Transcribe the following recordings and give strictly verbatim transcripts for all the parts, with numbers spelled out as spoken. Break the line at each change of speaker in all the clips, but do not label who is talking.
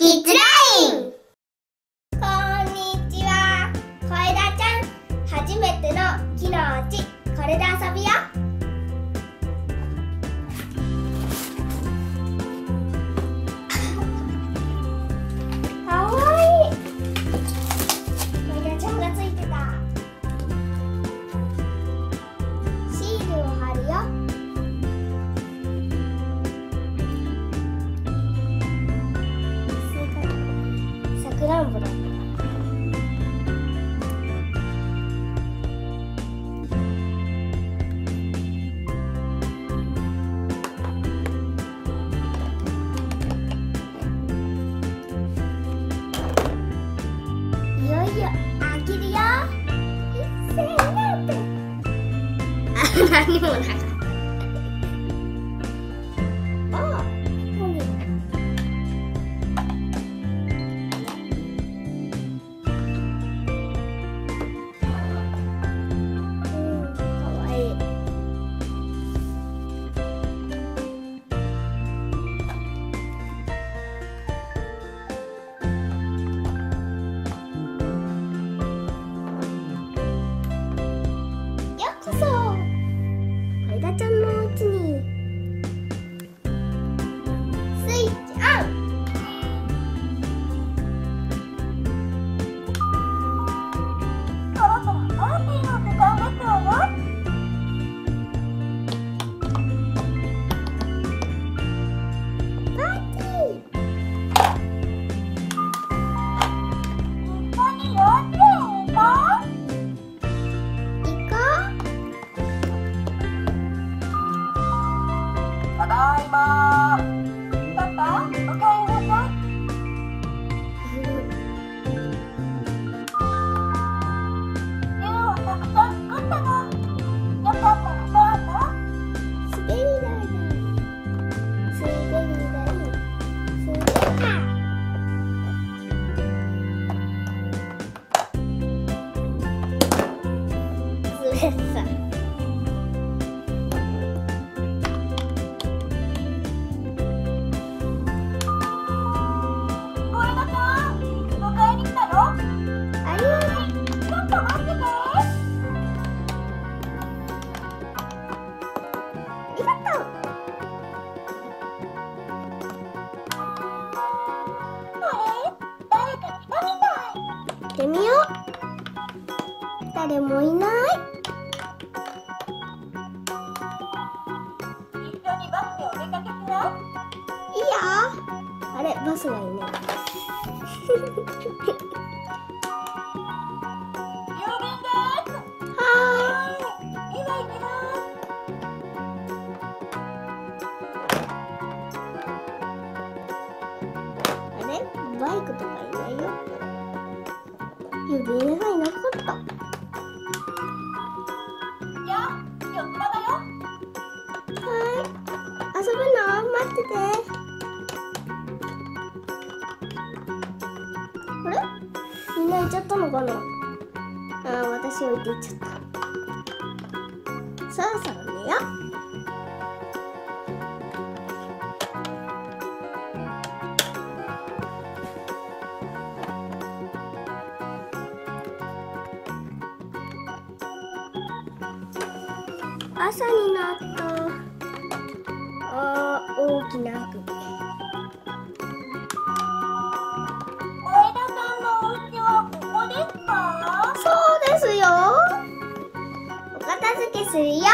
キッズライン。こんにちは、小枝ちゃん。初めての木のお家、これで遊びよ。かわいい。小枝ちゃんがついてた。シールを貼るよ。さくらんぼだ。いよいよ開けるよ。せーのって。あ、何もなかった。あ、本人。ちゃんのお家にスイッチオン。そろそろパーティーの時間ですよ。パーティー。一緒に幼稚園行こう。ただいまー。パパ、おかえりなさい。湯をたくさん作ったの。よかったらどうぞ。滑り台だ。滑り台。滑った。滑った。行ってみよう。誰もいない。一緒にバスでお出かけしない？いいよ。あれ、バスがいない。郵便です。はーい。今行きます。あれ、バイクとかいないよ。郵便がいなかった。じゃあ、今日からだよ。はい。遊ぶの？待ってて。あれ？みんな行っちゃったのかな？ああ、私置いて行っちゃった。そろそろ寝よう。朝になった。あー、大きなあくび。小枝さんのお家はここですか？そうですよ。お片付けするよ。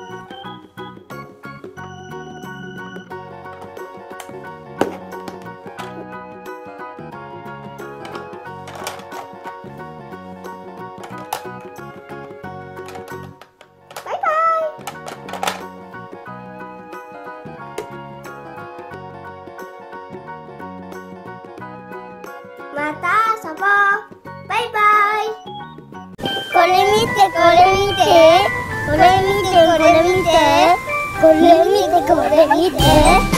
また遊ぼう。バイバイ。これ見て、これ見て。これ見て、これ見て。これ見て、これ見て。